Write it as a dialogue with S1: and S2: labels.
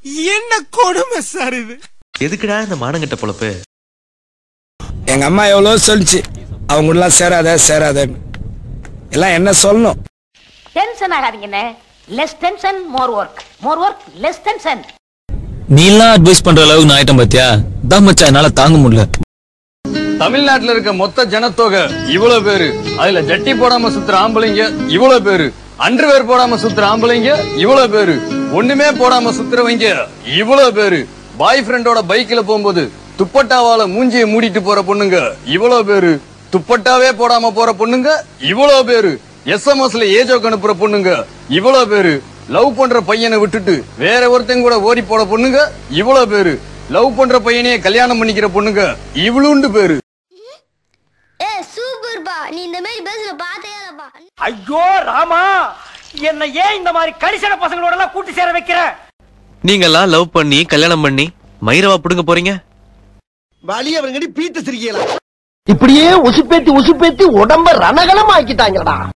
S1: என்ன கொடுமை சார் இது?
S2: எதுக்குடா இந்த மானங்கட்ட பொழப்பு?
S3: எங்க அம்மா எவ்வளவு சொல்லிச்சு, அவங்க எல்லாம் சேராத எல்லாம் என்ன சொல்லணும்.
S4: டென்ஷன் ஆகாதீங்கண்ணே. Less tension more work less tension.
S5: நீ எல்லாம் அட்வைஸ் பண்ற அளவுக்கு நான் ஆயிட்டேன் பாத்தியா? தான் மச்சான் என்னால தாங்க முடியல.
S6: தமிழ்நாட்டுல இருக்க மொத்த ஜனத்தொகை இவ்வளவு பேரு, அதுல ஜட்டி போடாம சுத்துற ஆம்பளைங்க இவ்வளவு பேரு, அண்டர்வேர் போடாம சுத்துற ஆம்பளைங்க இவ்வளவு பேரு, ஒண்ணுமே போடாம சுத்துறவங்க இவ்வளவு பேரு, பாய் ஃப்ரெண்டோட பைக்ல போகும்போது துப்பட்டாவால மூஞ்சியை மூடிட்டு போற பொண்ணுங்க இவ்வளவு பேரு, துப்பட்டாவே போடாம போற பொண்ணுங்க இவ்வளவு பேரு, எஸ்எம்எஸ்ல ஏஜோக்கு அனுப்புற பொண்ணுங்க இவ்வளவு பேரு, லவ் பண்ற பையனை விட்டுட்டு வேற ஒருத்தங்க கூட ஓடி போற பொண்ணுங்க இவ்வளவு பேரு, லவ் பண்ற பையனையே கல்யாணம் பண்ணிக்கிற பொண்ணுங்க இவ்வளவுண்டு பேரு.
S7: சூப்பர் பா, நீ இந்த மாதிரி பேசுற பாத்தேலப்பா.
S8: ஐயோ ராமா, என்ன ஏன் இந்த மாதிரி கடிசன பசங்களோட எல்லாம் கூட்டி சேர வைக்கிற?
S2: நீங்க எல்லாம் லவ் பண்ணி கல்யாணம் பண்ணி மயிரவா புடுங்க போறீங்க.
S1: வலிய அவங்கடி பீத்த சிரிக்கலாம்.
S8: இப்படியே உசுப்பேத்தி உடம்ப ரணகலம் ஆக்கிட்டாங்கடா.